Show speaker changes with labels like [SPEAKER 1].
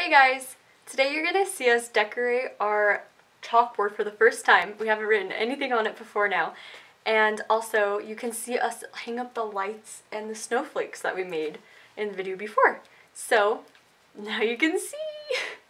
[SPEAKER 1] Hey guys! Today you're gonna see us decorate our chalkboard for the first time. We haven't written anything on it before now. And also you can see us hang up the lights and the snowflakes that we made in the video before. So now you can see!